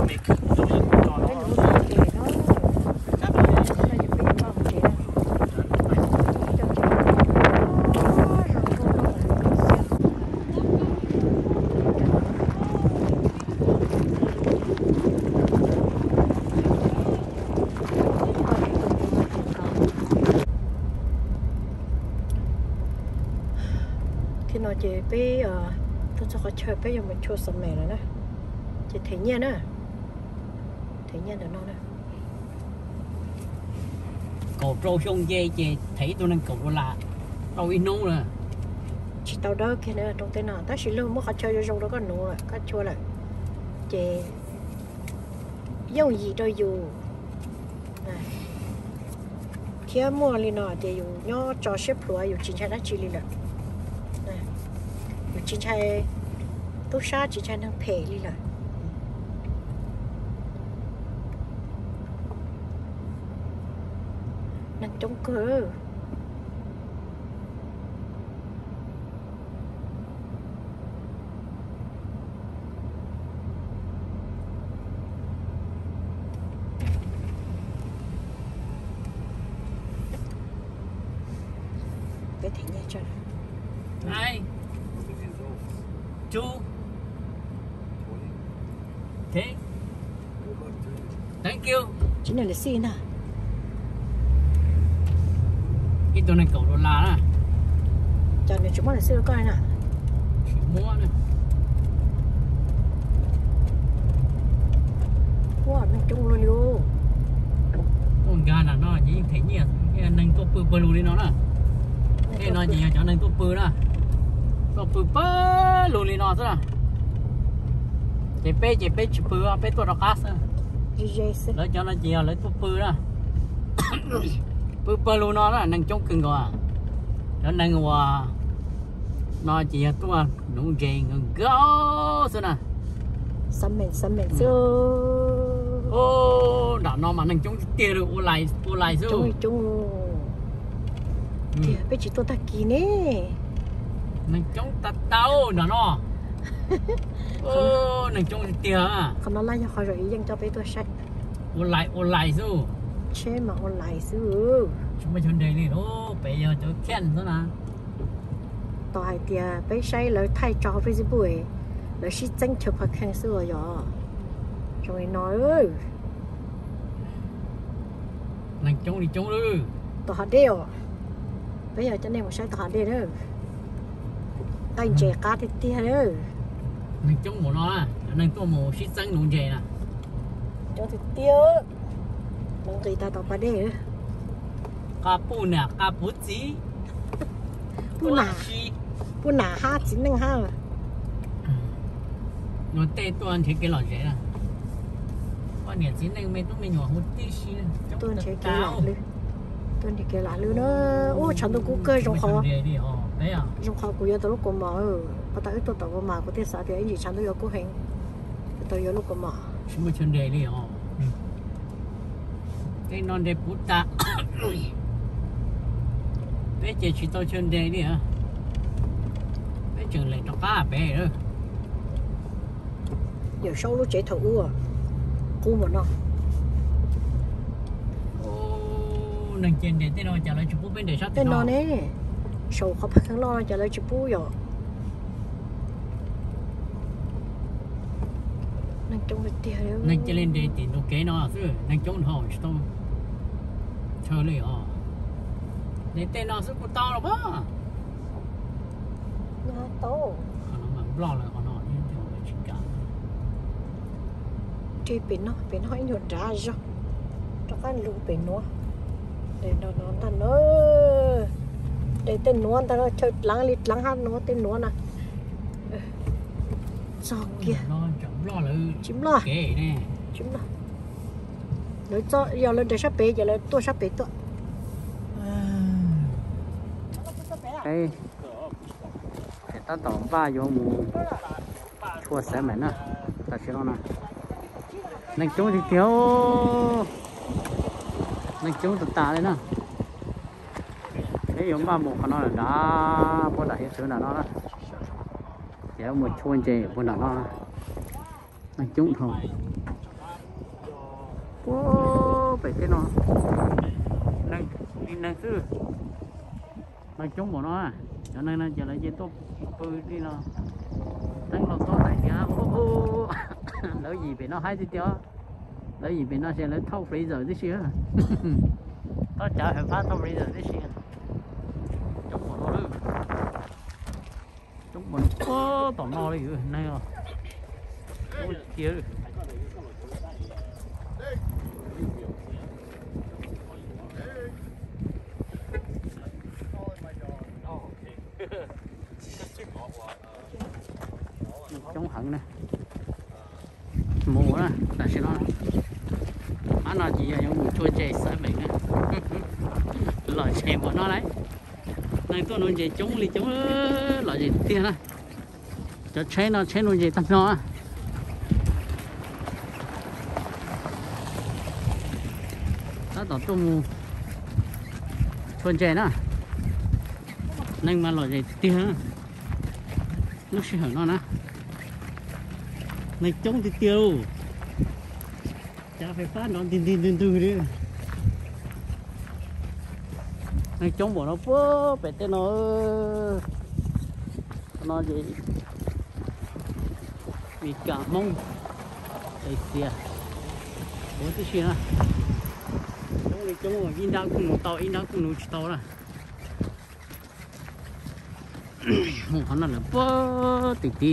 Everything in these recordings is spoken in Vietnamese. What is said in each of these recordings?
khi nó chỉ bé tôi cho họ chơi bé giờ mình chơi sầm mè rồi nè chỉ thấy nhiên nữa thấy nhiên được nó nè cổ trâu sông dê chị thấy tôi đang cổ là đâu in nung rồi chỉ tao đó kia nữa trong thế nào ta chỉ luôn mới họ chơi cho trong đó có nụ rồi có chua lại chỉ dùng gì đâu dù khi mua lên nó thì dùng nhớ cho xếp lúa dùng chính xác đã chỉ lên rồi chính xác tốt xa chính xác năng phê lên rồi năng chống cơ cái thế nhé cho này chú thế thank you chính là xin à cái tôi này cậu đô la đó cho nên chúng ta là xin coi nè mua nè wow nó chung luôn luôn con gà là nó chỉ thấy nhỉ cái nâng tô pư pư luôn đi nó nè cái nó chỉ cho nâng tô pư đó tô pư pư luôn đi nó thôi nè chỉ bé chỉ pư bé tôi đọc cát lấy cho nó chỉ lấy tô pư đó pư pư luôn nó là nâng chống cưng rồi cho nâng qua nó chỉ tôi nung dày ngon gấu thôi nè sắm mình xưa ô đã nó mà nâng chống tiền được ô lại rồi chung thì bây giờ tôi ta kỹ nè nâng chống ta tao đã nó ô nâng chống tiền à còn nó lại cho khỏi rồi dân cho bé tôi sách ô lại rồi chế mà ô lại xưa chúng mày chuẩn đề đi ô bây giờ cho khen thôi nè tại thì bé say lời thay cho Facebook ấy lời sĩ tranh chụp hoặc khen xưa rồi nói ơi nâng chống đi chống đi tao hạt đeo bây giờ cho nên một sai tao hạt đeo nữa tay trẻ cá thì tia nữa nâng chống một nó nâng tôi một sĩ tranh nung dày nè cho thì tia nâng người ta tao hạt đeo cá pu nè cá pu gì pu nà ha chín nâng ha nó tê toàn thì cái lò dễ à con nhà chín nâng mấy tôi nhỏ hút tí xí tôi thấy cái lạ luôn tôi thì cái lạ luôn đó ô chẳng tôi cũng cơ trong kho trong kho của tôi lúc còn mở bắt đầu tôi tao có mở có thể sao thì anh gì chẳng tôi có cố hình tôi có lúc còn mở chúng tôi chân đề đi hả cái non đề bút ta bé chị chỉ tôi chân đề đi hả bé trường lại cho cá bé nữa giờ sau lúc chạy thử à cú mà nó nâng trên để tên nó trả lời chụp bút bên để sát tên nó nè sầu khó phát kháng lo trả lời chụp bút rồi nâng trong cái tiền nâng trên lên để tiền đồ kế nó chứ nâng chống họ tôi chơi lấy họ để tên nó sẽ có to rồi bác nhà to nó mà lo là còn họ như thế này chỉ cả thì bên nó nhuận ra rồi cho các lũ bên nó để nó thành nó để tên nó ta nó chơi lắng lít lắng hát nó tên nó nè sao kia lo là chim lo kệ nè chim lo nói cho giờ lên để sắp bể giờ lên tôi sắp bể tôi đây để ta tổng ba vô mù chua xé mày nè ta sẽ nè nâng chống thì thiếu nâng chống tự tạ đấy nè thế giống ba một nó là đã có đại sự là nó đó kéo một chuôn chè con là nó nâng chống thôi ô phải thế nó nâng sư nói chung của nó à cho nên là trở lại trên top đi nó tăng lọc to tại kia ô lỡ gì bị nó hay thì cho lỡ gì bị nó sẽ lấy thâu freezer tí xíu nó chả phải phá thâu freezer tí xíu chung của nó luôn chung của nó có tỏ no đi này rồi ôi kia chống hận nè mùa đó là sẽ nó ăn là gì giống mùa chua chè sai bệnh nè loại chè của nó đấy này tôi nuôi chè chống đi chống loại gì tiền á cho chè nó chè nuôi chè tắm nó đó tao tôi mua chua chè đó nên mà loại gì tiền nó sẽ hở nó nè này chống thì tiêu chả phải phát nó tin từ đi này chống bỏ nó bố phải tên nó gì vì cả mông đây xìa bố tí xìa nè chống này chống ở in đang cùng nó tàu nè hắn là bố tí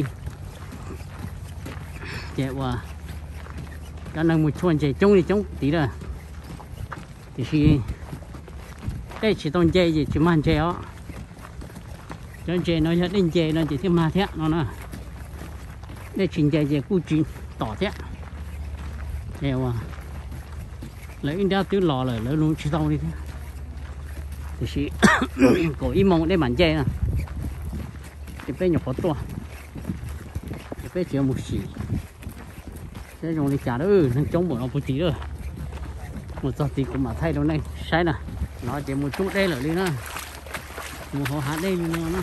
chạy qua cho nên một chuồn chạy trông thì trông tí rồi thì khi đây chỉ toàn chạy gì chỉ màn chạy đó cho chạy nó nhất định chạy nó chỉ thêm mà thế nó nè đây chính chạy chạy cú chín tỏ thế chạy qua lấy in ra tứ lò rồi lấy luôn chỉ tao đi thế thì khi cổ im mong đây bản chạy nè thì bây giờ có to thì bây giờ một xí cái dùng đi trả đó nó chống bộ nó bố tí rồi một giọt tí cũng mà thay đâu này sai nè nó chỉ một chút đây là đi nữa một hồ hạt đây nữa nó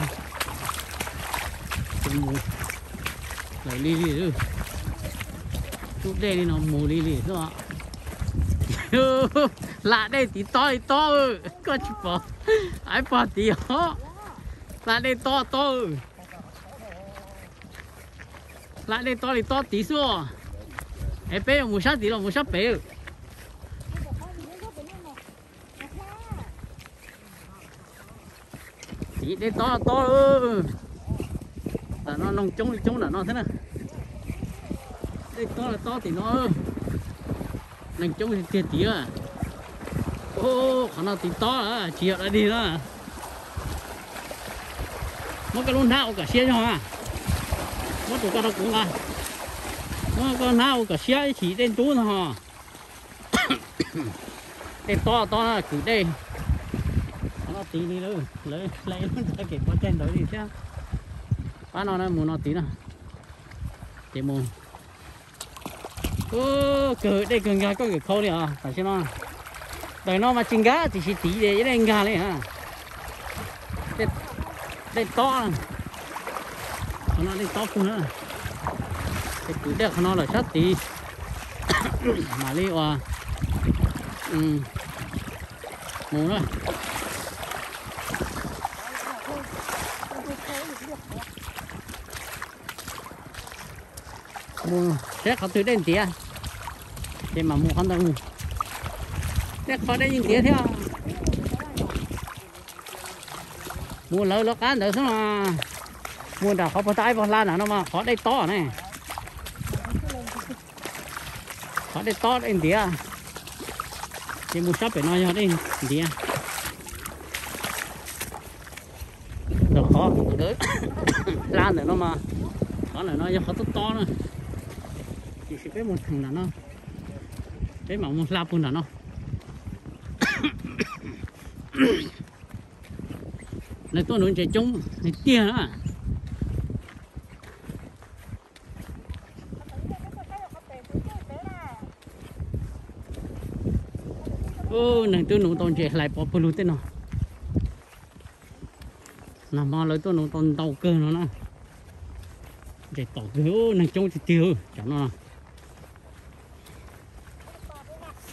lại đi rồi chút đây đi nó mù đi rồi lạ đây tí to có chụp bỏ ai bỏ tí hó lạ đây to lạ đây to thì to tí xua em bé một sát tí là một sát bé tí đây to là nó nông chống là nó thế này đây to là to thì nó nông chống thì tiền tí à ô khả năng tí to à chỉ ở đây đi đó mất cái luôn nào cả xe cho à mất tụi con nó cũng là con nào cả xe chỉ trên túi thôi đây to là cứ đây nó tí đi nữa lấy nó ra cái con trên đó đi xem bán nó muốn nó tí nào để mua cử đây cần gà có cái khâu đi à phải xem nó đời nó mà chinh gà thì chỉ tí để đây gà này hả đây to nó đây to cũng nữa cái cứ đẹp nó là sát tí mà đi qua mù nữa mù sẽ có từ đến tía để mà mù không đâu sẽ có đến những tía theo mù lỡ nó cá nữa xong mà mù đã có tay vào lan nó mà có đây to này có đây to đây tía thì mù sắp phải nói cho đây tía được khó đỡ lan nữa nó mà có là nó khó to nữa chỉ biết một thằng là nó thế mà một lạp luôn là nó này tôi nói chạy trống này kia nữa ô này tôi nói tôi chạy lại bỏ bự tên nó nằm mà lấy tôi nói tôi tàu cơ nó nè chạy tỏ cái ô này trống thì tiêu chẳng nó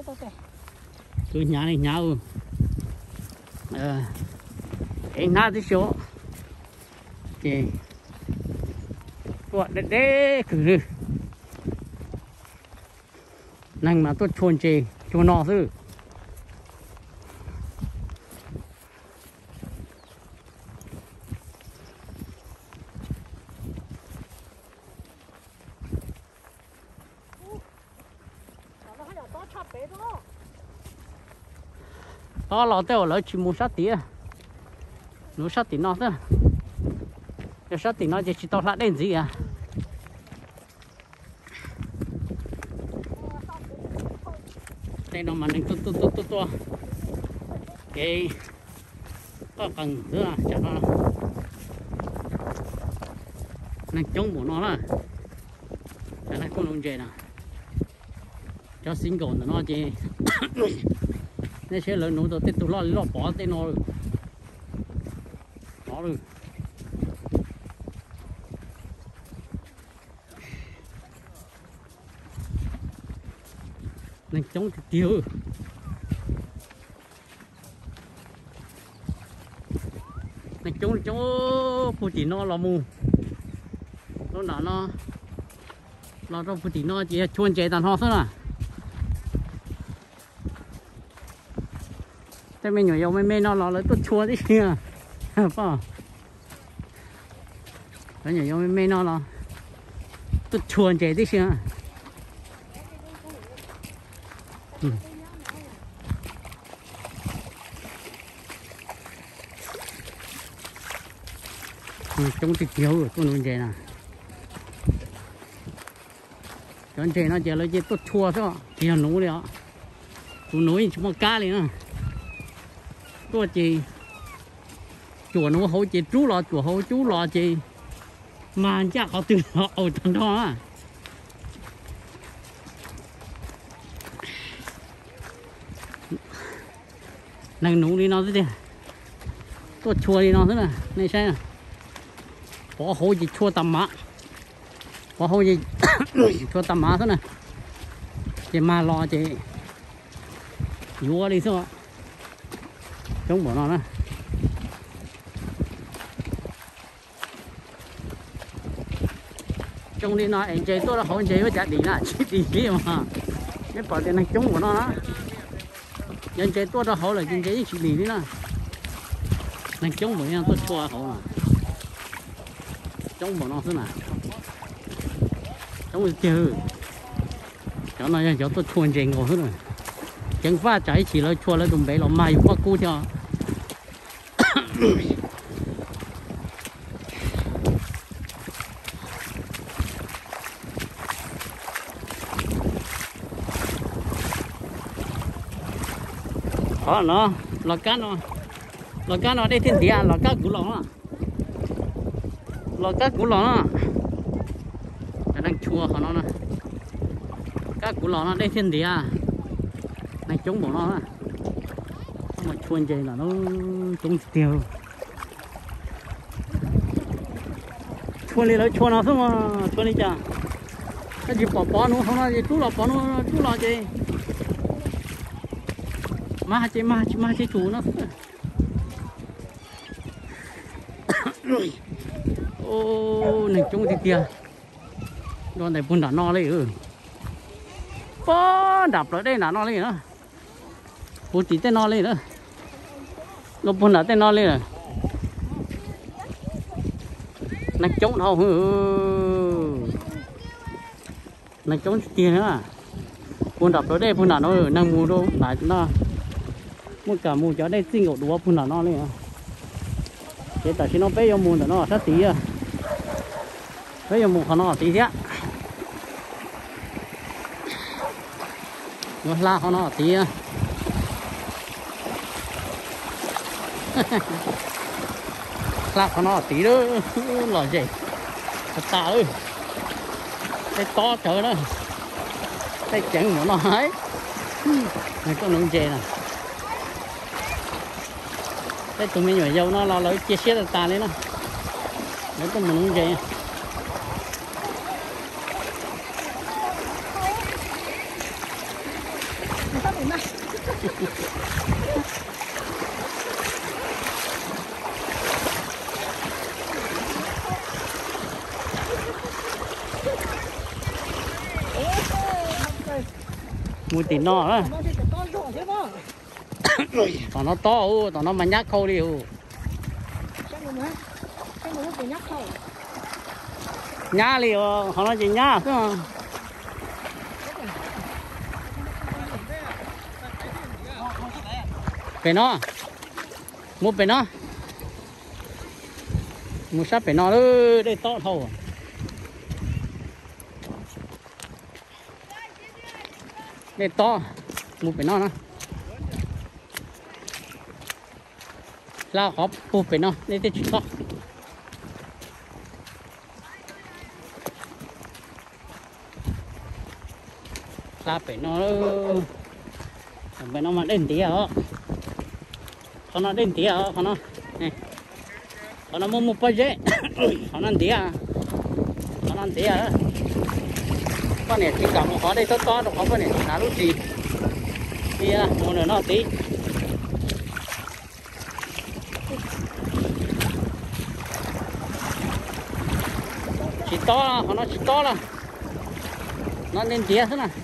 cứ nhà này nhau em na tí số thì gọi để cứ năng mà tôi chuồn chè cho nó chứ đó là tao lấy chỉ mua sát tía nó sát tía nó thôi cái sát tía nó chỉ tao lại đến gì à đây nó mà nên to cái to cần nữa là cho nó nên chống của nó là cái này con lông dê nè cho sinh còn nó chỉ nên sẽ lớn nó tiếp tục lo bỏ tên nó rồi nên chống tiêu nên chống phụ chỉ nó là mù nó là nó phụ chỉ nó chỉ chuồn chạy tàn ho thôi à thế mình nhảy mấy nó lấy tốt chua đi kìa phải nó nhảy mấy nó là tốt chua chạy đi kìa trong thịt nhiều rồi con nuôi chè nè con chè nó chỉ lấy chỉ tốt chua thôi thì nó nấu đấy ạ tôi nấu chúng cá liền à tôi chỉ chùa nó hậu chỉ chú lọ chùa hậu chú lọ chỉ mà chắc họ từ họ ở thằng đó à năng nấu đi nó thế tôi chua đi nó thế này này xem có hậu chỉ chua tầm má có hậu gì chua tầm má thế này chỉ mà lọ chỉ vua đi thôi chống bỏ nó nè trong đi nó anh chơi tôi là không chơi với chả đi là chỉ đi mà cái bỏ tiền này chống của nó đó anh chơi tôi là hậu là anh chơi chỉ đi đi nè này chống của nhau tôi chua hậu nè chống bỏ nó thế nào chống chơi cho nó cho tôi chua chơi ngồi thế này chẳng pha trái chỉ là chua lấy tụm bể là mày qua cua cho nó là cá nó đây thiên địa là cá củ lỏng là cá củ lỏng đang chua của nó nè cá củ lỏng nó đây thiên địa này chống bỏ nó mà chuồn chơi là nó chống tiêu chuồn đi lấy chuồn nó xong mà chuồn đi chả cái gì bỏ nó không là gì chú là chơi mà chơi chú nó ô này chống thì kia con này bún đã no lấy có đập ở đây là no lấy nữa bún chỉ tên no lấy nữa nó bún đã tên no lấy rồi nó chống đâu nó chống tiền nữa bún đập ở đây bún đã no ở năng mua đâu lại nó mua cả mua cho đây xin ngộ đũa bún đã no lấy nữa thế tại khi nó bé vô mua nó sát tí à bé vô mua nó tí thế nó la nó tí à la nó tí đó là gì ta ơi cái to trời đó cái chẳng của nó ấy này có nướng chè nè cái tụi mình nhỏ dâu nó lo lấy chia sẻ ta đấy nó để có mình nướng chè mùi tỉ nọ đó tao nó to tao nó mà nhát khâu đi nhá liền họ nói gì nhá cứ phải nó mua phải nó mua sắp phải nó đó đây to thôi đây to mua phải nó la hộp mua phải nó đây tới to la phải nó mà đến tí àเขาnó đến tí àเขาnó nàyเขาnó mua một bao dễเขาnó tí àเขาnó tí à con này thì cả một khó đây to to được con này là lúc gì đi à mua nữa nó tí chỉ to họ nó chỉ to là nó lên tía thế này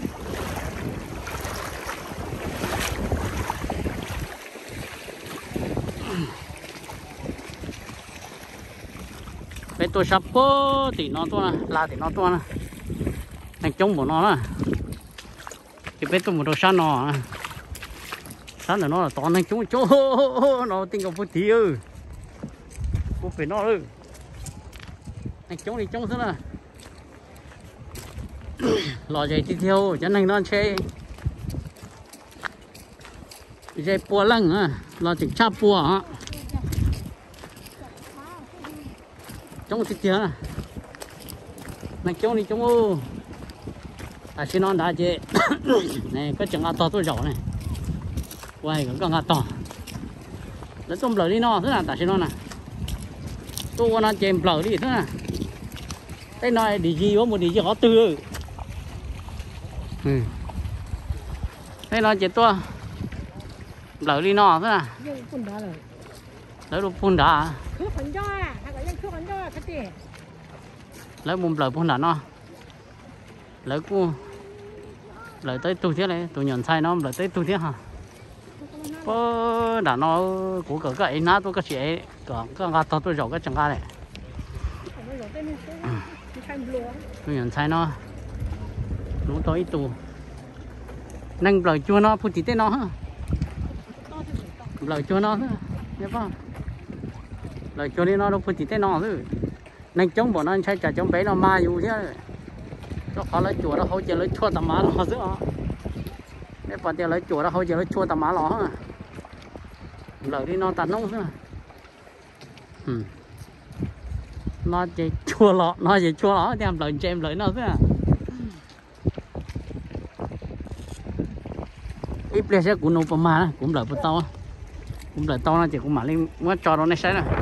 cái tôi sắp bố thì nó to nè là thì nó to nè thành trống của nó nè cái bé tôi một đồ sắn nó sắn là nó là to thành trống chỗ nó tinh cầu phút tí ư phút phải nó ư thành trống thì trống thế nè lò dày tiếp theo cho nên nó chơi dây bùa lăng à lò chỉ chắp bùa á trống tiếp theo này trống đi trống ô à xin non đã chơi này có chừng to tôi giỏi này quay cũng còn to nó tôm lợn đi nó thế là tại xin non nè tôi nó chèm lợn đi thế nè cái này đi gì có một đi gì khó tư cái nó chỉ to lợn đi nó thế nè lợn đồ phun đá lấy bùm lợn phun đá nó lấy cu lấy tới tu thế này tôi nhận sai nó lấy tới tu thế hả có đã nó của cái ná tôi có chuyện có gà to tôi giàu cái chẳng ga này tôi nhận sai nó nó to ít tu nâng lời chua nó phụ chỉ tên nó hả lời chua nó nhớ không lời chua đi nó đâu phụ chỉ tên nó chứ nâng chống bọn nó chạy chống bé nó ma dù thế nó khó lấy chùa nó hỗ trợ lấy chua tầm má nó chứ nếu bọn tiền lấy chùa nó hỗ trợ lấy chua tầm má nó lời đi nó tạt nông chứ nó chỉ chua lọ nó chỉ chua lọ thì em lời cho em lời nó chứ ít lên sẽ cũng nộp mà cũng lời to nó chỉ cũng mà lên muốn cho nó này sẽ này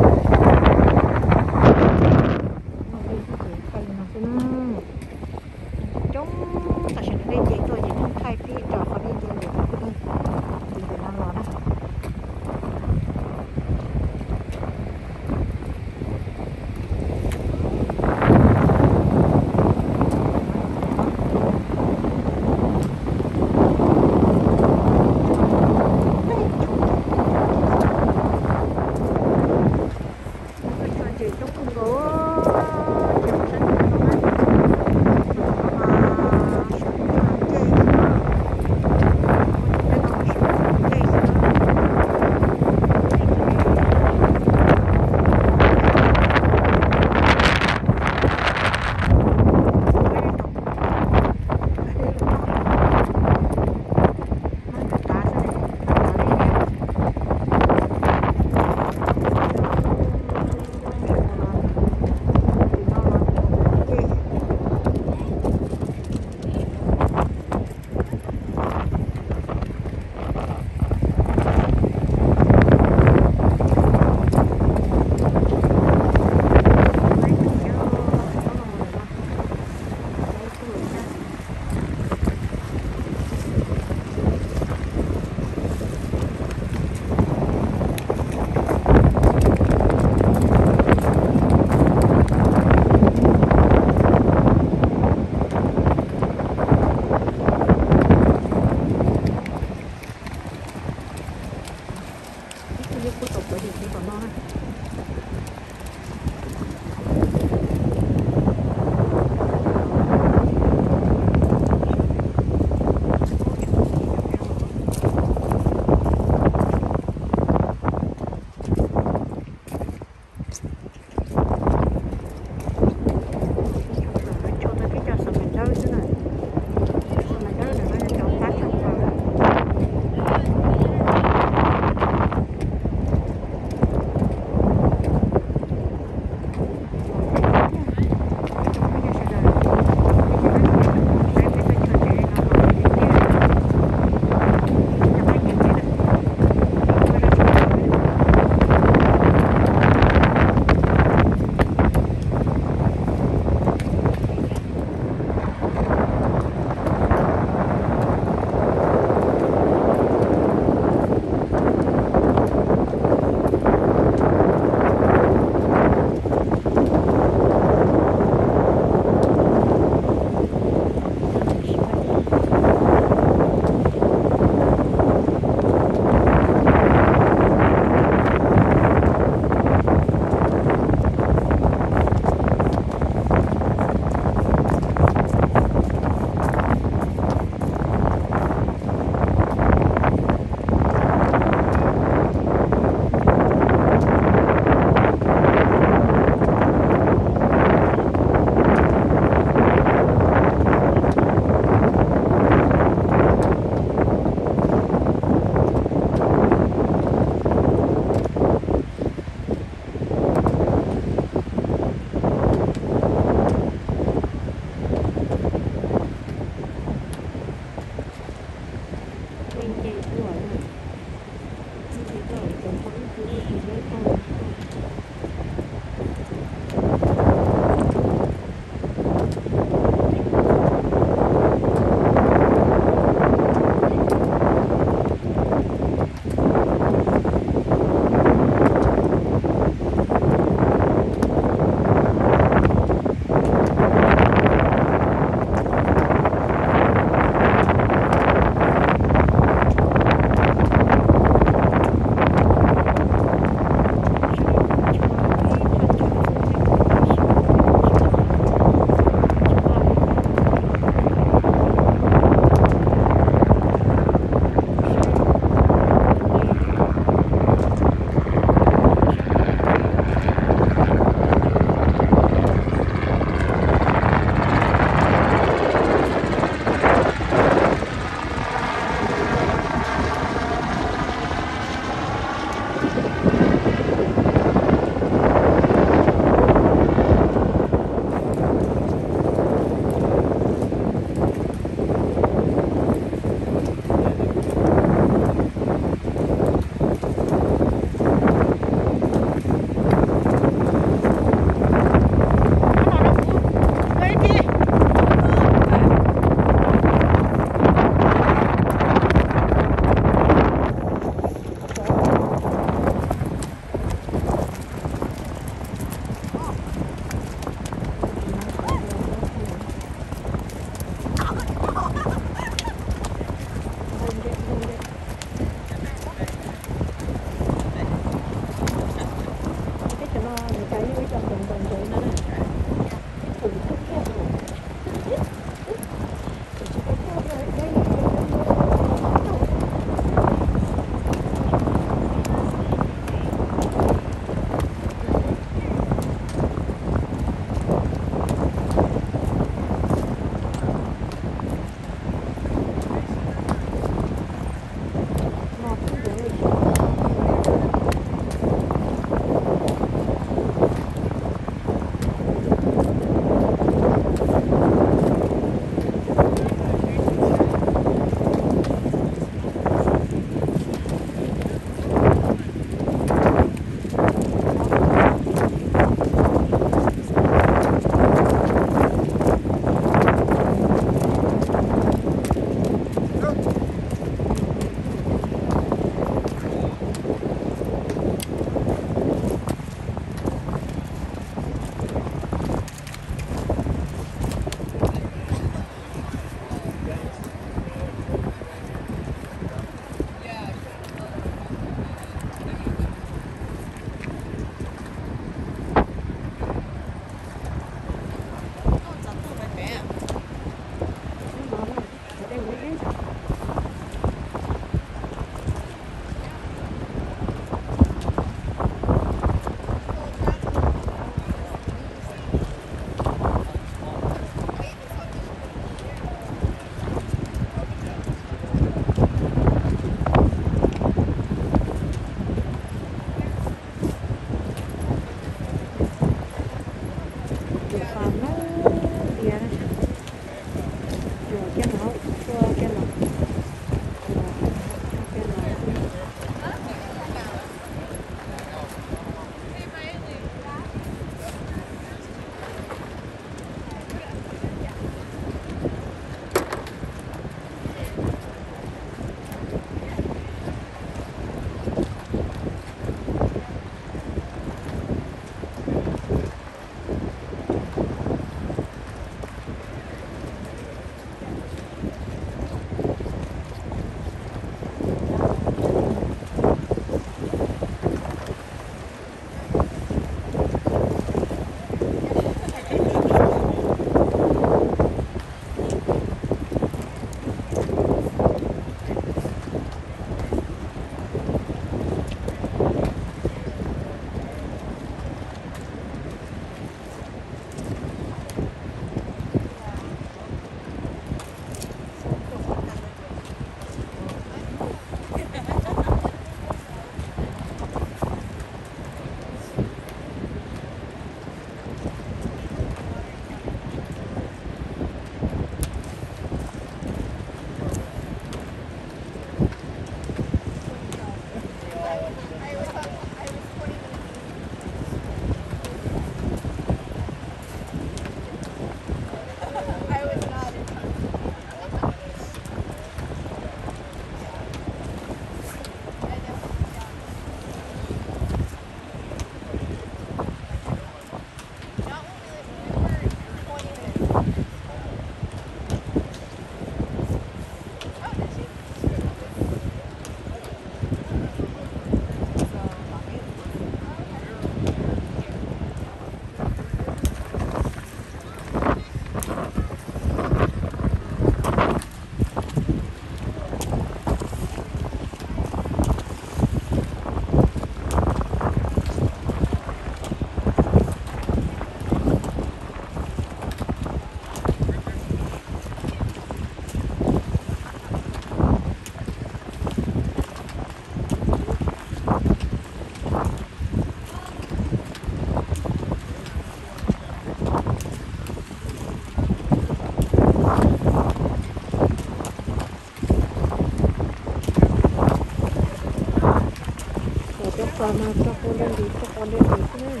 mà cho con lên đi thế này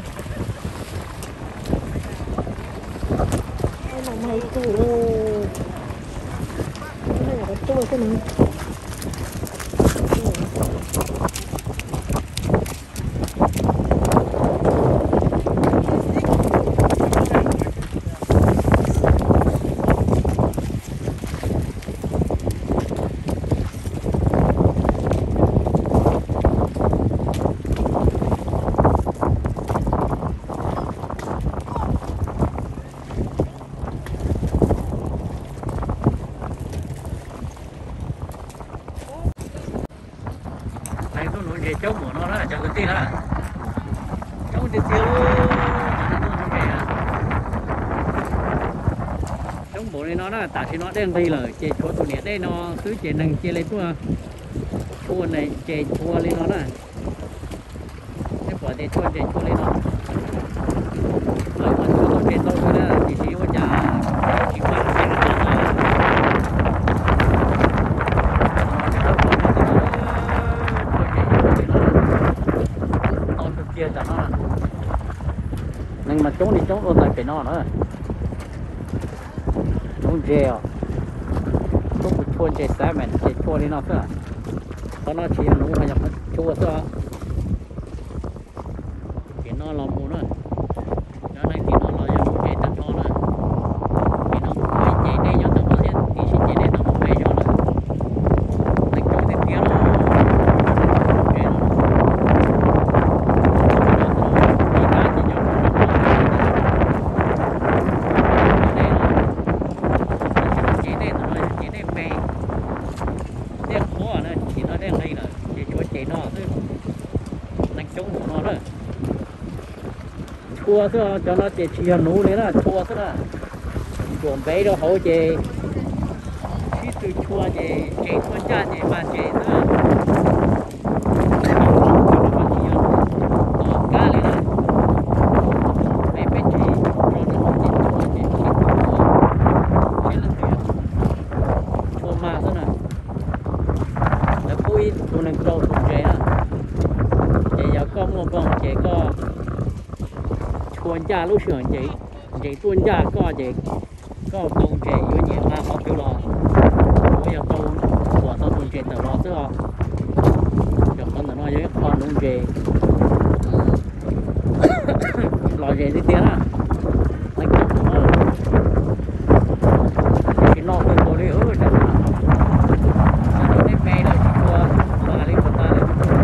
nó mày tủ cái này là tôi cái này cháu của nó là cháu cái gì hả cháu cái tiêu cháu bố này nó là tại vì nó đang đi là chơi chúa tụi này đây nó cứ chơi nâng chơi lấy chua này chơi chua lên nó nè cái quả để chua chơi chua lên nó rồi mà chua tụi chơi tao cái đó thì chỉ có chả chỉ qua kia cho nó nhưng mà chúng đi chúng luôn lại phải nó nữa chúng rêu chúng một chuồn chơi xa mình chơi chua đi nó thôi có nó chỉ là nó hay nhập chua thôi thì nó làm mù nữa cho nên thì nó là dùng cái tận nó nữa thì nó phải chơi đây cho tận nó thì sẽ chơi đây tận nó về cho nó đánh cho cái kia nó chua thôi cho nó chỉ nấu đấy là chua thôi là chuẩn bị đâu hậu chị khi từ chua chị tuần tra chị mà chị nữa cá này là mấy bên chị cho nó hậu chị chua chị là chua mà thôi nè là vui tụi mình trâu tụi chị á chị giờ có một con chị có tuần tra lúc sửa chị tuần tra có chị có tông chị với nhẹ mà họ kêu lo bây giờ tông của tao tuần chị tao lo chứ không cho con nó với con luôn chị lo chị đi tiếng à anh cũng nó cái lo con tôi đi ở chẳng hạn nó đi về rồi chị qua mà đi của ta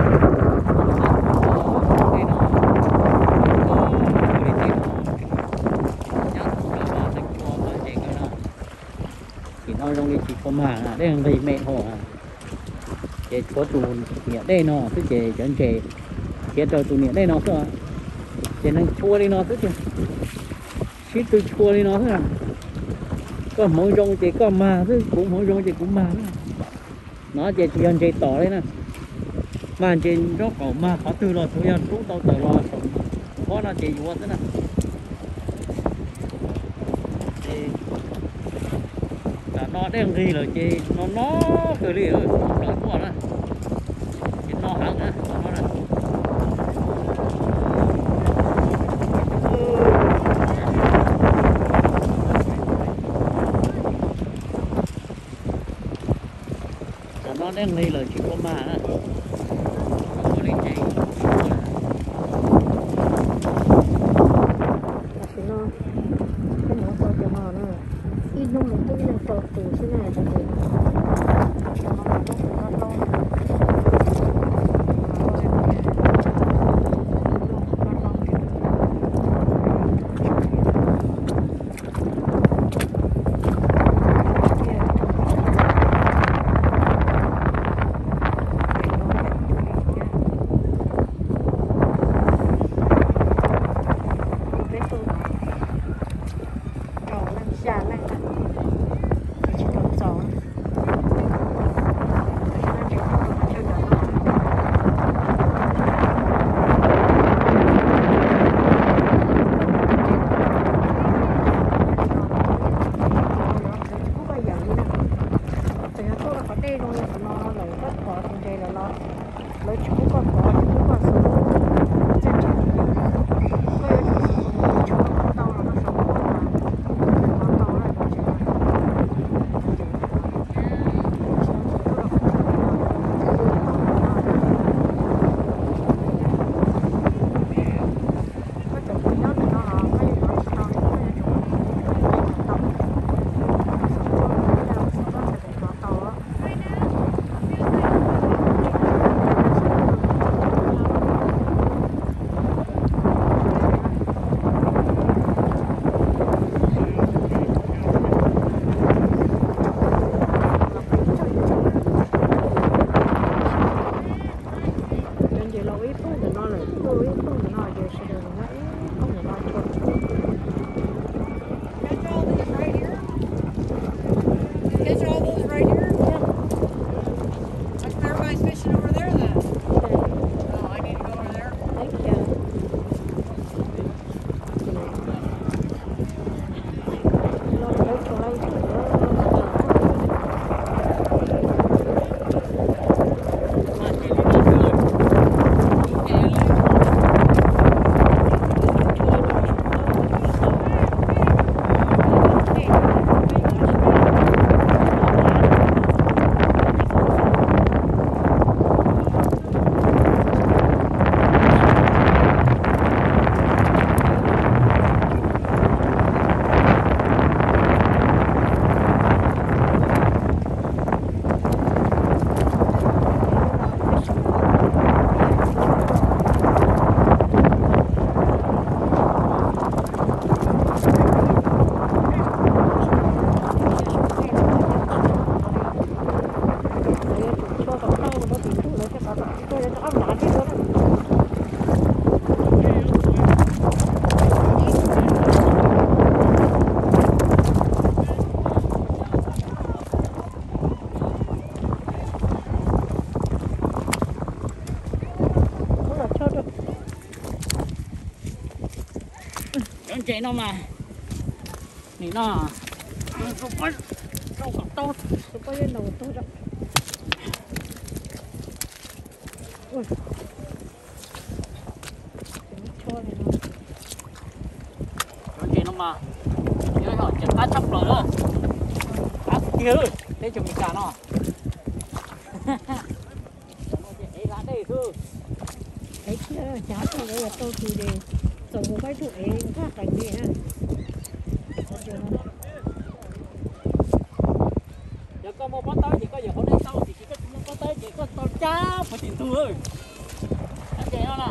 trong cái chỉ có mà đây là thầy mẹ họ chế chúa tù nghĩa đây nó cứ chế chân chế chế trời tù nghĩa đây nó thôi chế năng chua đi nó tức chứ xít tôi chua đi nó thôi à có mỗi trong chế có mà chứ cũng mỗi trong chế cũng mà nó chế chỉ ăn chế tỏ đấy nè mà chế nó có mà có từ là tôi ăn chúng tao tự lo có là chế vua thế nè nó đang gì rồi chị nó cười đi ơi nói quá đó chị nó hẳn á nó này nó đang đi rồi chị có mà đó có đi chị nó một cái là tọt từ thế này cho đến đây rồi nó lấy tất cả trong đây là nó lấy chú con có chú con số chạy nó mà nỉ nó không có đâu có tốt không có cái đầu tốt đâu. Ui, cho này nó chạy nó mà nhớ hỏi chặt cá chóc rồi đó cá kia rồi thế chụp mình cả nó đấy kia chả cho cái tôi thì để rồi một cái tuổi khác cảnh gì ha. Giờ có một bó tới thì có giờ hôm nay sau thì chỉ có một bó tới chỉ có tao chá phải tiền thu ơi anh chị nó nè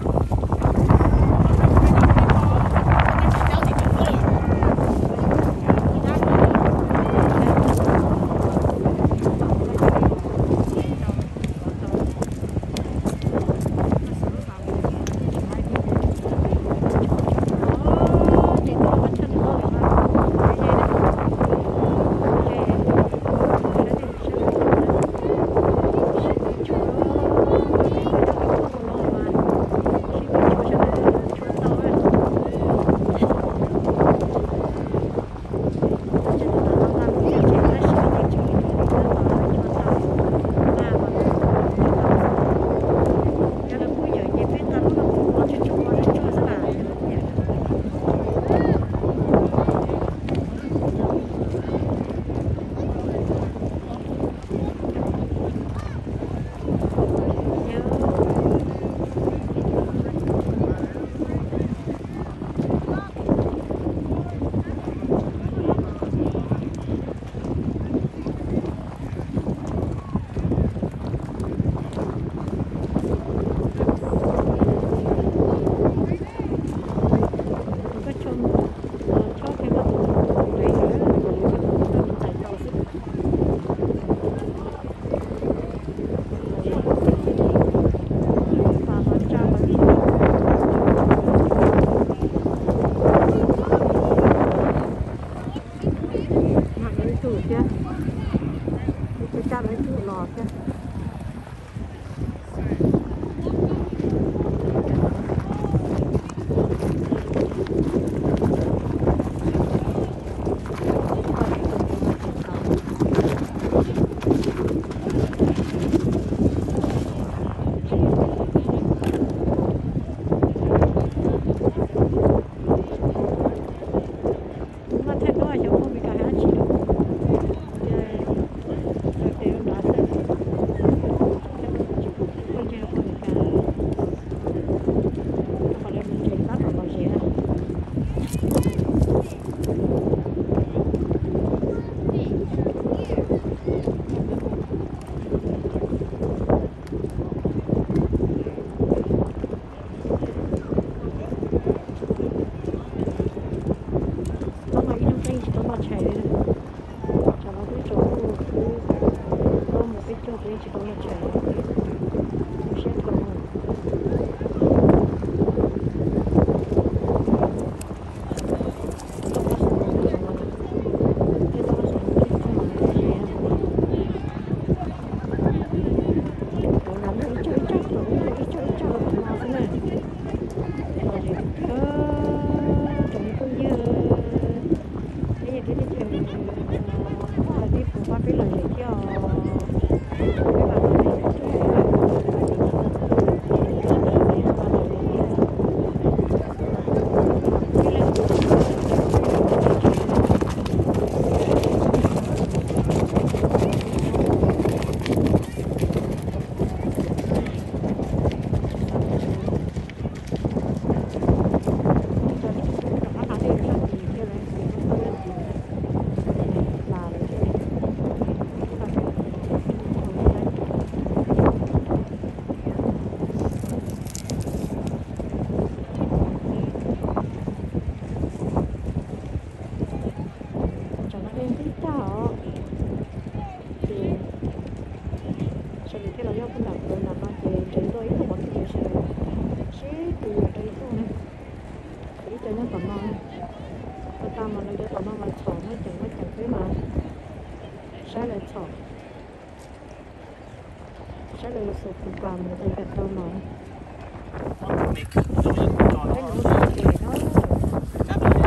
sẽ là một số quà mà người ta đặt đâu nói. Cái nụ cười đó.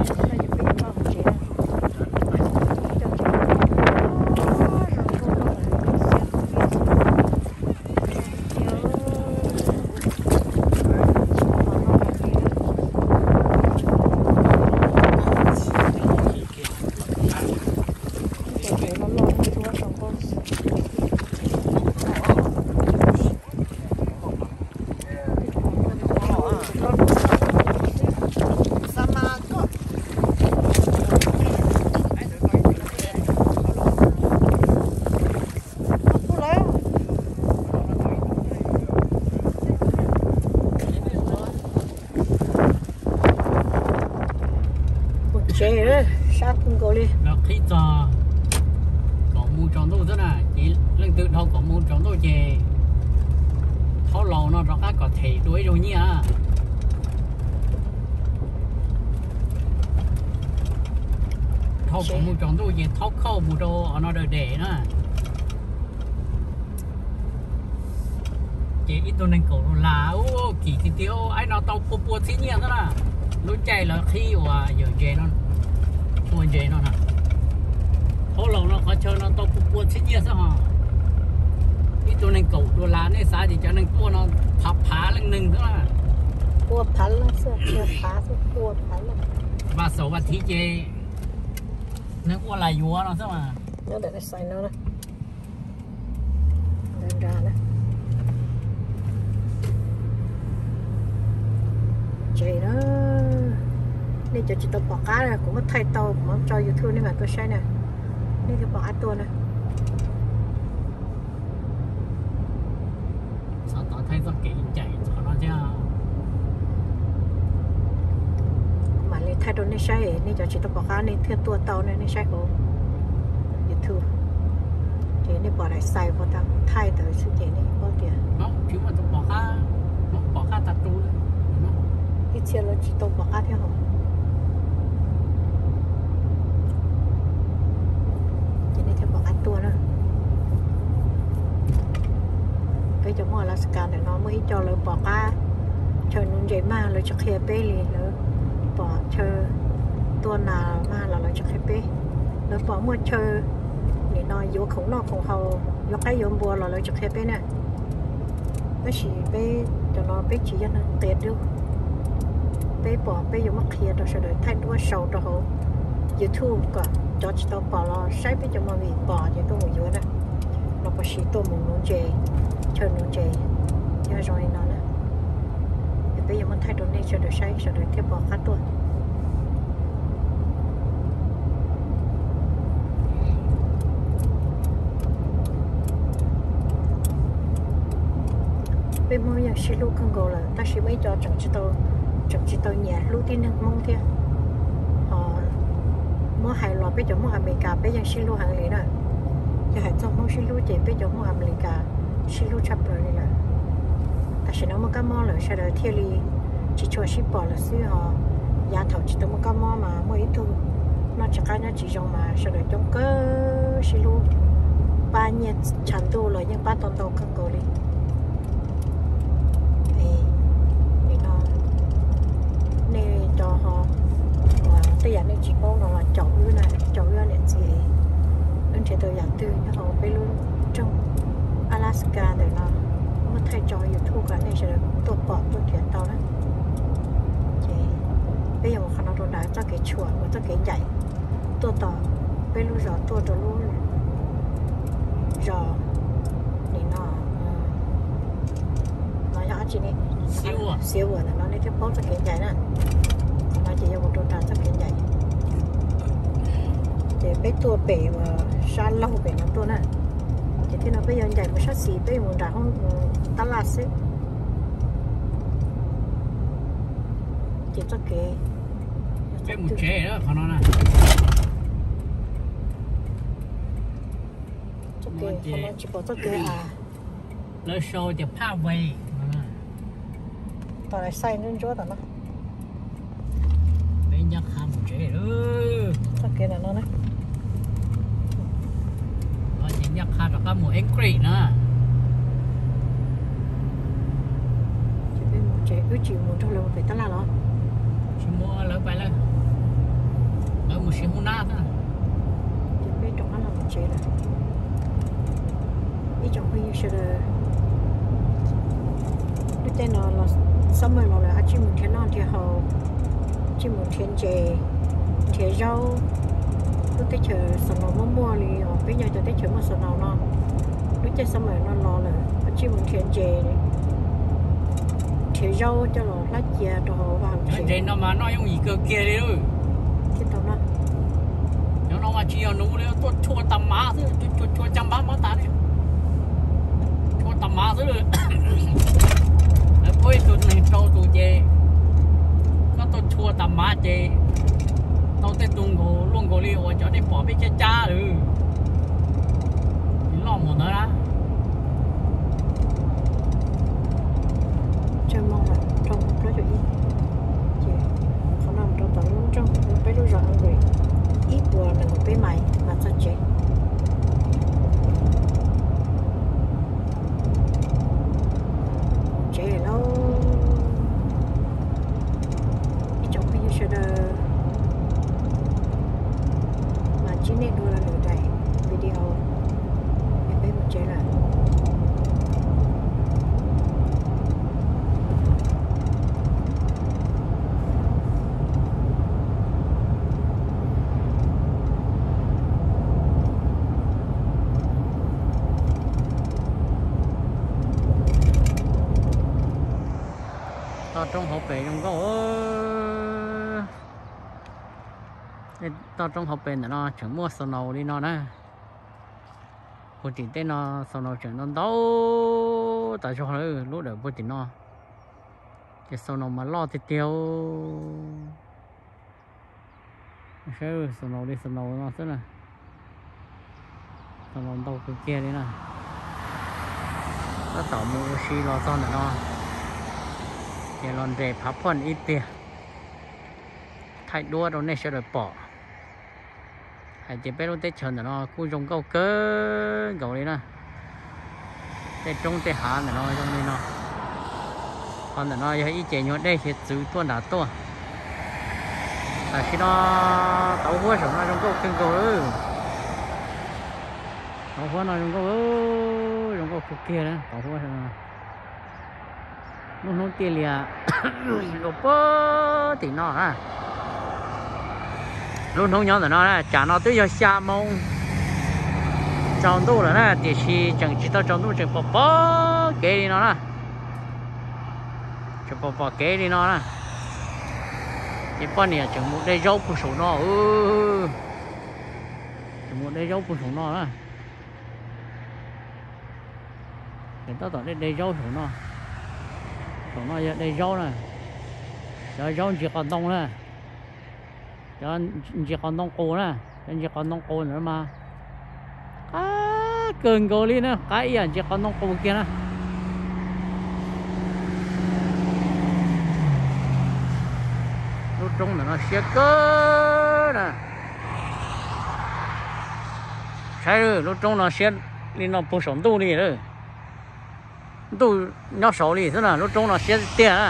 chọn tôi về tháo lầu nó rõ có thể đuổi rồi nha tháo cũng một chọn tôi về tháo khâu một đồ nó đời để nữa chị ít tôi nên cổ là kỳ tiêu ai nó tao bùa thế nhiên đó là lúc chạy là khi và giờ chạy nó buồn chạy nó nè tháo lầu nó có chơi nó tao bùa thế nhiên sao hả ít tôi nên cổ đồ lá này sao thì cho nên tua nó phá lên nừng đó là cua phá lắm chưa phá số cua phá lắm và số và thí chế nó cua là vua nó sao mà nó để xài nó nè lên ra nè chạy đó đây cho chị tao bỏ cá này cũng có thay tàu mà cho YouTube này mà tôi sai nè đây cái bỏ cá tua nè sao tao thấy rất kỹ chạy cho nó chứ mà lấy thay đồ này sai này cho chị tao bỏ cá này theo tua tàu này sai không YouTube chị này bỏ lại xài vào tao thay tới sự chị này bao tiền không chứ mà tao bỏ cá tạt trú ít chia là chị tao bỏ cá theo không chị này theo bỏ cá tua nữa cái chỗ mà Alaska này nó mới cho lời bỏ cá chơi nung dậy mà lời cho khe bê lì lời bỏ chơi tua nào mà là lời cho khe bê lời bỏ mua chơi để nó vô khổng nó khổng hầu vô cái vô bùa là lời cho khe bê nè cái gì bê cho nó bê chỉ cho nó tiệt được bê bỏ bê vô mắc kia rồi sẽ đợi thay đua sầu cho họ YouTube cả cho chị tao bỏ lo sai bê cho mà bị bỏ thì tôi muốn vô nè nó có sĩ tôi muốn nung dậy chơi nung dậy cho rồi nó nè bây giờ mình thay đổi này sẽ được sai sẽ được tiếp bỏ khá tuổi bây giờ giờ xí lú không gọi là ta sẽ mấy cho chẳng chỉ tao nhà lú tin năng mong kia họ mua hải lò bây giờ mua America bây giờ xí lú hàng lý nè giờ hải trong mua xí lú chỉ bây giờ mua America xí lú chấp rồi nè ta sẽ nói một cái món là sẽ được theo lý chỉ cho ship bỏ là xíu họ giá thầu chỉ tao một cái món mà mỗi ít thôi nó chỉ cái nó chỉ dùng mà sẽ được trong cái xí lú ba nhiệt chẳng tu rồi nhưng ba tuần đầu không có đi thì nó nên cho họ và bây giờ nên chỉ mong nó là chậu ư này gì nên chỉ tôi giảm từ nó họไปluôn trong Alaska để nó mất thay cho YouTube cả nên sẽ được tôi bỏ tôi chuyển tao đó thì bây giờ một khả năng tôi đã cho cái chuột và cho cái nhảy tôi tỏ bây lúc giờ tôi rồi luôn rồi thì nó nhỏ chỉ này siêu rồi nó nên cái bó cho cái nhảy nè nó chỉ cho một tôi đã cho cái nhảy để bé tua bể và xa lâu bể nó tôi nè thì thế nào bây giờ nhảy một sát xì bây giờ đã không ta là xí chỉ cho cái một chế đó còn nó nè cho cái nó chỉ có cho cái lấy show thì phá về tao lại xay lên chỗ tao nó bên nhắc ham một chế đó cho cái là nó nè chỉ nhắc ham là có một angry nữa chỉ biết một chế chỉ một trong lòng phải ta là nó chỉ mua lấy bài lên ở một xíu na thôi chỉ biết trong nó là một chế này ý trong khi sẽ là lúc đây nó là summer nó là chỉ một thiên non thì hầu chỉ một thiên chế thì rau lúc tới chờ sầu nó mua thì bây giờ cho tới chờ mua sầu nó lúc tới summer nó là chỉ một thiên chế thì rau cho nó lá chè đồ vào chế nó mà nó dùng gì cơ kia đi rồi cái tao nó mà chỉ nấu đấy tôi chua tầm má thôi chua chăm bát má ta đi chua tầm má thôi rồi cuối tuần này trâu tụ chè có tôi chua tầm má chè tao tới tuần cổ luôn cổ đi ở chỗ đi bỏ biết cha rồi lo một nữa đó chơi mong là trong đó cho ít chị không nằm trong tàu luôn trong phải lúc rồi người ít bùa là một cái mày mà sao chị lâu trong khi như sẽ mà chỉ nên đưa ra được đây video em biết một chế là trong hộp bể trong có trong hộp bể nó chẳng mua sầu nầu đi nó nè bữa tiền tên nó sầu nầu chẳng nó đâu tại sao nữa lúc đầu bữa tiền nó cái sầu nầu mà lo thì tiêu sao sầu nầu đi sầu nầu nó thế này sầu nầu đâu cái kia đi nè nó tạo mua xi lo son nữa nó cái lon rễ phá phân ít tiền thay đua đâu này sẽ được bỏ hay chỉ biết lúc tết chần nó cứ dùng câu cớ gấu đấy nè tết trung tết hạ nó trong đây nó còn nó ít chế nhọn đây thì giữ tuôn đã to tại khi nó tàu hoa sống nó trong câu kinh cầu ư tàu hoa nó trong câu kia đấy tàu hoa nó tiền lìa lốp bơ thì nó ha luôn không nhớ là nó là chả nó tới giờ xa mông trong đâu là nè thì chỉ chẳng chỉ tao trong đâu chỉ bỏ bơ kế đi nó nè chỉ bỏ kế đi nó nè cái con này chẳng một đây rau của số nó chẳng một đây rau của số nó nè thì tao tưởng đây rau số nó đây rau này rồi rau chỉ còn đông nè cho chỉ còn đông cổ nè chỉ còn đông cổ nữa mà cơn cổ đi nè cái gì chỉ còn đông cổ kia nè lúc trong nó xe cơ nè sai rồi lúc trong nó xe đi nó bổ sung tu đi rồi tu nó xấu đi thế nào lúc trong nó xe tiền à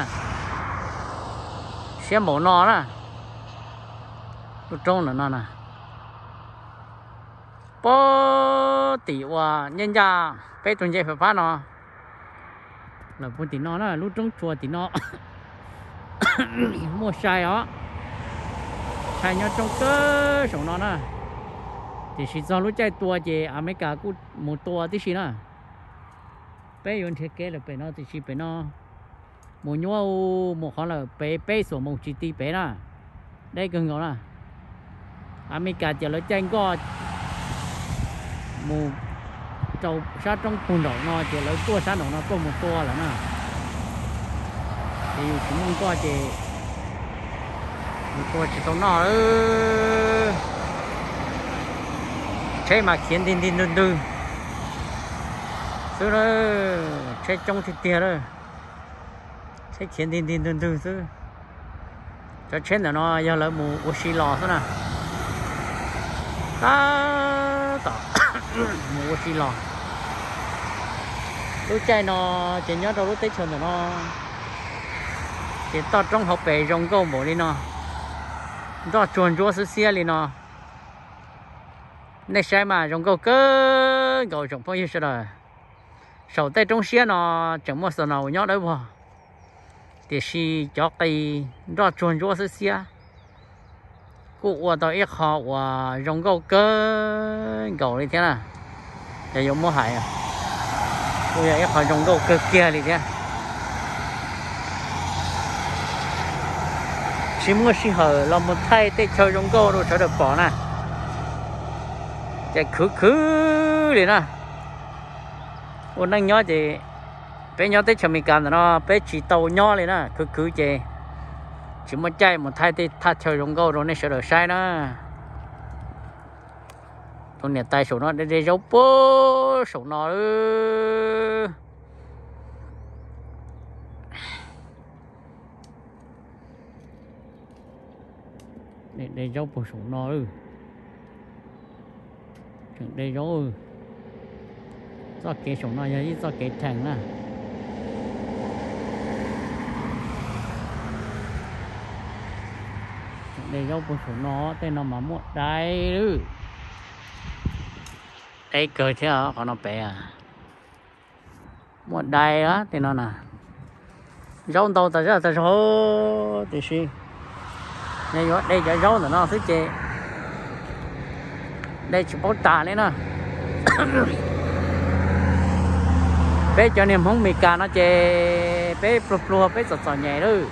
xe màu nọ nè lúc trong nó nè bố tỷ và nhân gia bé tuần dây phải phát nó là bố tỷ nó lúc trong chùa tỷ nó mua sai đó sai nhau trong cơ sống nó nè thì chỉ do lúc chạy tua chị America cũng một tua tí xí nè bé yon thiết kế là bé nó thì chỉ bé nó một nhau một khó là bé số một chỉ tí bé nè đây cần gọi là America chờ lấy tranh có một trâu sát trong quần đỏ nó chờ lấy tua sát nó có một tua là nè thì chúng mình coi chị một tua chỉ tao nó chế mà khiến tin đừng xưa đó chế trong thì tiền rồi chế khiến tin đừng xưa cho chết là nó giờ là một oxy lò thế nào ta một oxy lò lúc chạy nó chỉ nhớ đâu lúc tết xuân là nó chỉ tao trong học bể rong câu bộ đi nó đó chuồn chúa sứ xe đi nó này sai mà rong câu cơ cầu trồng bao nhiêu rồi sầu tay trong xe nó chẳng một giờ nào nhớ đấyบ่thì si cho cây đó chuồn chúa sứ xe cụ tao ít họ và rong câu cơ cầu đi thế nào để dùng mua hải à bây giờ ít họ rong câu cơ kia đi thế chỉ mua xí hở là một thay tết chơi trong cô rồi cho được bỏ nè chạy khứ đi nè ôn đang nhó chị bé nhó tết cho mình cầm nó bé chỉ tàu nhó lên nè khứ chị chỉ một chạy một thay tết thay chơi trong cô rồi nên sẽ được sai nữa con này tay sổ nó để dấu bố sổ nó đây dấu bộ số nó ư chẳng đây dấu ư do kế số nó như do kế thằng nè đây dấu bộ số nó tên nó mà một đây ư đây cười thế hả còn nó bé à một đây đó thì nó nè dấu tàu ta rất là số thì suy đây cái dấu là nó thích chơi đây chỉ bao tả đấy nè bé cho niềm không mì cà nó chơi bé plua bé sọt sọt nhẹ thôi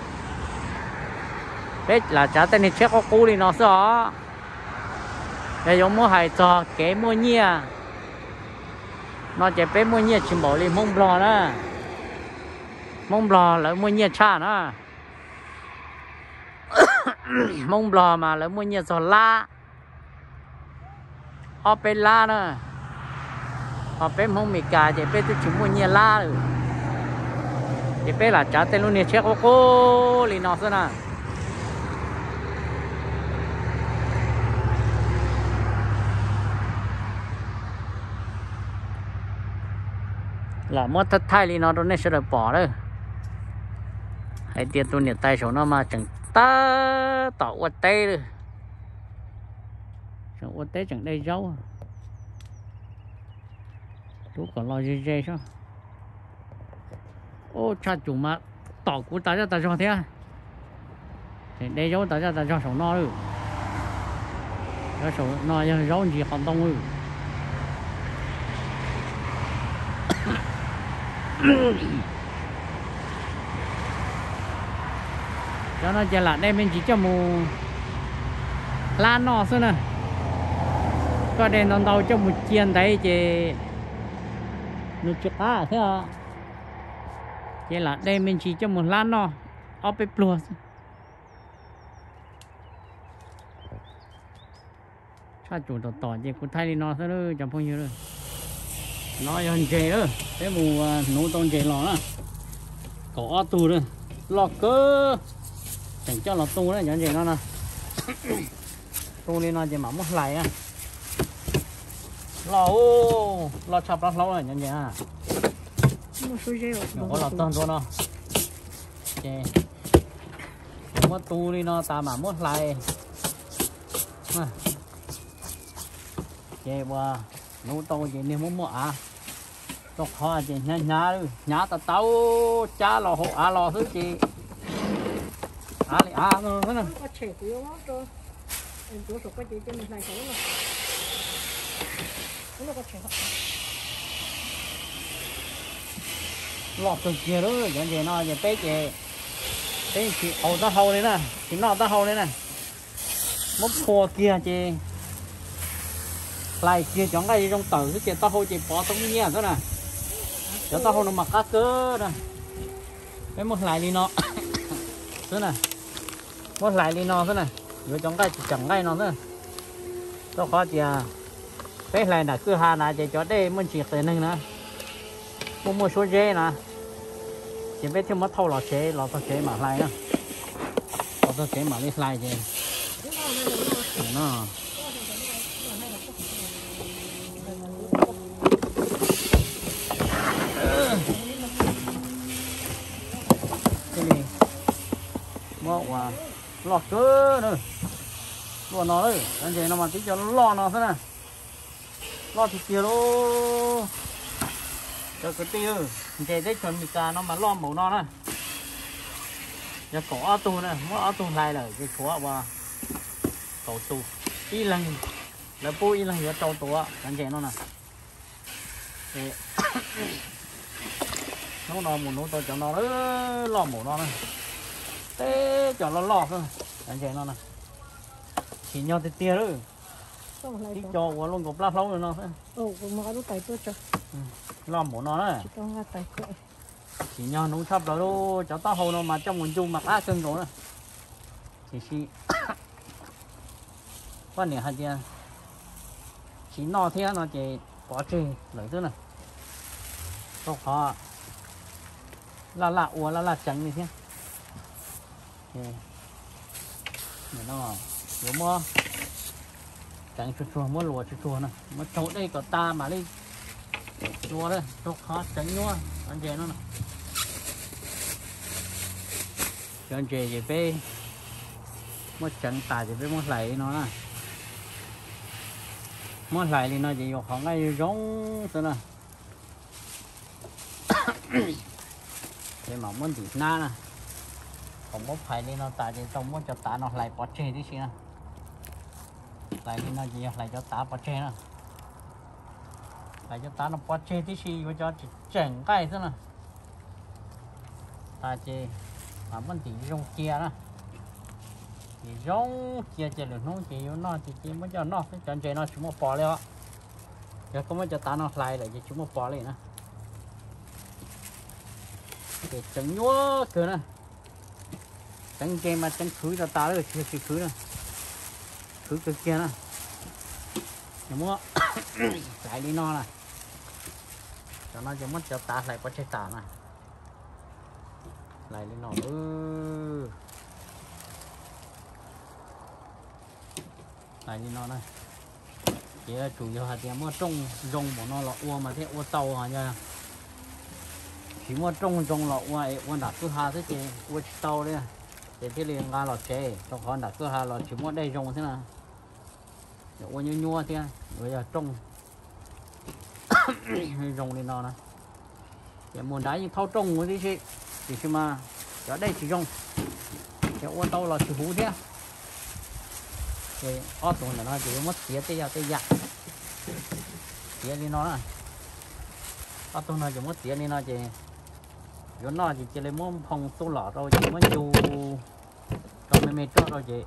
bé là trả tên này chết có cú đi nó sao đây giống mua hải trò kế mua nhia nó chơi bé mua nhia chỉ bảo đi mông bò đó mông bò lại mua nhia cha nữa mông bò mà lại mua nhia giò la họ bé la nữa họ bé mông mì cà chơi bé tôi chỉ mua nhia la rồi chơi bé là trả tên luôn nè chết có cô đi nó sao nè là mất thất thay đi nó đâu nên sẽ được bỏ đấy hay tiền tôi nhiệt tay số nó mà chẳng ta tỏ quật tê rồi chẳng quật tê chẳng đây dấu chú còn lo dê dê sao ô cha chủ mà tỏ của ta cho ta cho thế à thì đây dấu ta cho số nó rồi cho số nó dấu gì còn đông rồi cho nó trở lại đây mình chỉ cho một lan nọ thôi nè có đèn đón đầu cho một chiên đấy chị nó chụp á thế à chỉ là đây mình chỉ cho một lan nọ ở bên plus sao chủ tỏ chị cũng thay đi nó thôi nữa chẳng bao nhiêu nữa nó hơn chè nữa cái mù nấu tôm chè lò đó có tù nữa lò cơ chẳng cho lò tu đó nhận gì nó nè tu lên nó chỉ mắm một lại á lò chập lò lâu rồi nhận gì à có lò tôm thôi nó chè mất tu đi nó ta mà một lại chè qua nấu tôm chỉ nên muốn mua à tóc hoa chỉ nhá ta tao cha lò hộ à lò thứ chị à nó nè có trẻ yếu lắm rồi em chú sụp cái chị trên này chỗ này nó có trẻ lọt từ kia đó vậy gì nó vậy té chị té chị ầu ta hầu đấy nè chị nọ ta hầu đấy nè mốc khô kia chị lại kia chọn cái trong tử cái kia ta hầu chị bỏ trong nhẹ thôi nè cho ta hầu nó mặc cá cơ nè cái một lại đi nó thế nè một lại đi nó thế này rồi trong cái chẳng cái nó thế nó khó chị à cái này là cứ hà là chị cho đây mình chỉ tới nâng nữa mua số dê nè chỉ biết thêm mất thâu lò chế mà lại nữa lò chế mà đi lại chị nó mua quả lọt cơ nữa luôn nó đấy anh chị nó mà tí cho nó lo nó thế này lo thì kia luôn cho cái tiêu chị đấy chuẩn bị cả nó mà lo màu nó này giờ có tù này mỗi tù này là cái khóa và cầu tù y lần là bôi y lần giờ trâu tù anh chị nó nè nó một nó tôi cho nó lo màu nó này thế cho nó lọt thôi anh chị nó nè chỉ nhau thì tia rồi tí cho qua luôn cục lá lâu rồi nó thế mà nó tay tôi cho lo mổ nó đấy chỉ con tay cỡ chỉ nhau nấu sắp rồi đâu cháu tao hầu nó mà trong nguồn chung mặc á cưng rồi nè chỉ quan niệm hay chưa chỉ no thế nó chỉ bỏ chơi lợi thứ này không khó là ua là trắng như thế nó nếu mua chẳng chua mua lúa chua nè mà chỗ đây có ta mà đi chua đấy chúc khó tránh nhua anh chị nó nè cho anh chị về mua tránh tài thì về mua lại nó nè mua lại thì nó chỉ có khoảng ngay giống thế nè để mà muốn thì na nè không có phải đi nó tại vì trong muốn cho ta nó lại bỏ chê tí xí nè lại đi nó chỉ lại cho ta bỏ chê nè lại cho ta nó bỏ chê tí xí với cho chỉ chèn cái thế nè ta chê mà muốn thì rong kia nè thì rong kia chê được nó chỉ nó chỉ muốn cho nó cái chân chê nó chỉ một bỏ lên giờ không muốn cho ta nó lại chỉ chúng một bỏ lên nè để tránh nhúa cơ nè tránh kem mà tránh khử cho ta rồi chưa khử nè khử cái kia nè nhà mua lại đi no nè cho nó cho mất cho ta lại có chơi tả nè lại đi no lại đi no này chỉ là chủ yếu là tiền mua trông rong của nó là ua mà thế ua tàu hả nha chỉ mua trông là ua đặt cứ hai thế chị ua tàu đấy để thế liền ra là chế cho con đặt cứ hai là chỉ mua đây rong thế nào để ua nhua thế bây giờ trông rong đi nó nè để muốn đá những thau trông của thế thì mà ở đây chỉ rong để ua tàu là chỉ hú thế thì ở tụi nó chỉ mất tía tía tía đi nó nè ở tụi nó chỉ mất tía đi nó chỉ chỗ nó chỉ lấy món phong số lọ rồi chỉ mới dù còn mày cho rồi chị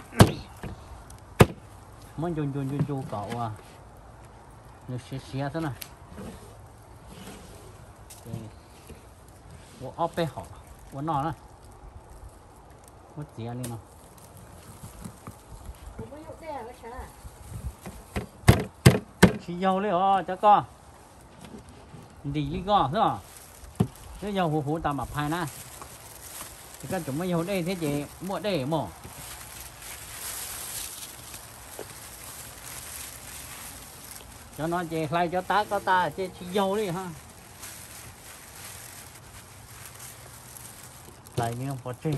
muốn dù cậu à được xé thế này của ốp bé họ của nó nè mất tía đi nó chỉ dầu lấy cho con đi đi con thế à cái dầu hú tạm bập hai na thì các chúng mới dầu đây thế chị mua đây mỏ cho nó chị lại cho ta có ta chị dầu đi ha lại đi không có chi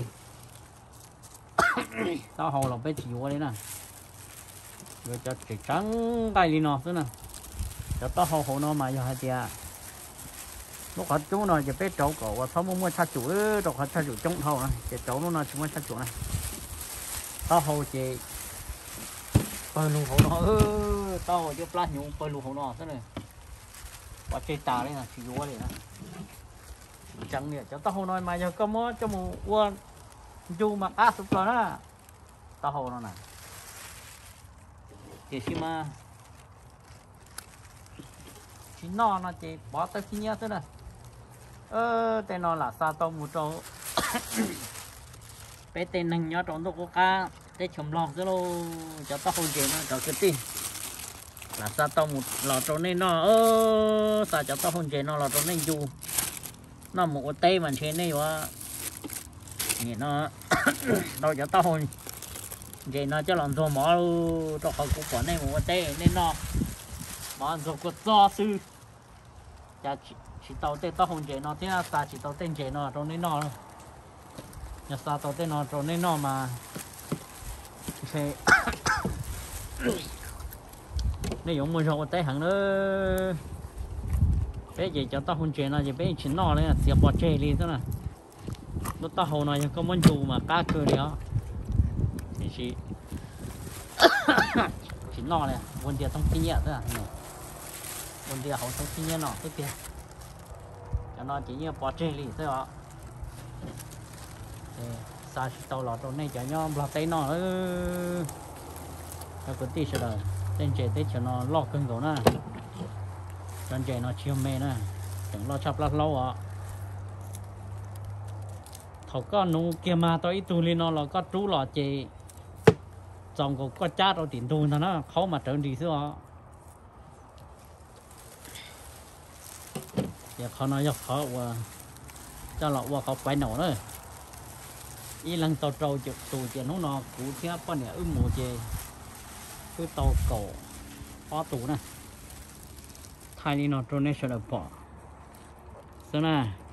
tao hầu là bé chịu đấy nè rồi cho chỉ trắng tay đi nó thế nè cho tao hầu nó mà giờ hai chị à lúc họ chú nó chỉ biết trâu cổ và sau mua cha chủ rồi họ cha chủ trong thầu này chỉ trâu nó chỉ mua cha chủ này tao hầu chị bơi lù hổ nó tao hầu cho plá nhung bơi lù hổ nó thế này quả chơi tà đấy là chỉ vô đấy nè chẳng nè cho tao hầu nói mà giờ có mó cho một quan du mặc áo sụp rồi đó tao hầu nó này chỉ xí mà chỉ nó chỉ bỏ tới khi nhớ thế này tên nó là sa tông một chỗ bé tên nâng nhớ trong đó cá để chấm lọt chứ đâu cho tao không chịu nó cho cái tin là sa tông một lọt trong này nó sao cho tao không chịu nó lọt trong này dù nó một tay mà trên này quá nhìn nó đâu cho tao không vậy nó cho làm thua mỏ cho họ cũng có này một tay nên nó mà rồi có do sư chỉ tàu tên tao không chạy nó thế là ta chỉ tàu tên chạy nó trong đấy nó nhà sao tàu tên nó trong đấy nó mà sẽ nếu dùng 10 rồi tay hàng nữa bé gì cho tao không chạy nó gì bé chỉ nó đấy là tiệp bỏ chạy đi thế này nó tao hầu này có muốn dù mà cá cơ đấy thì chỉ nó này vấn đề trong kinh nghiệm thôi à vấn đề hậu trong kinh nghiệm nó cái tiền cho nó chỉ như bỏ chơi lì thôi ạ sao tàu lọt trong này cho nhau lọt tay nó nó có tí sẽ đời tên trẻ tết cho nó lọt cưng cổ nè chân trẻ nó chiêu mê nè chẳng lo chập lát lâu ạ thầu có nụ kia mà tôi ít tu lên nó là có chú lọt chị dòng có chát ở tiền tu nó khó mà trở đi xưa giờ khó nói khó và cho lọ qua khó quay nổ nữa ý lần tàu trâu chụp tù chè nó cũ kia con này mồ chè cứ tàu cổ có tù nè thay đi nó donation ở bỏ. Sao nè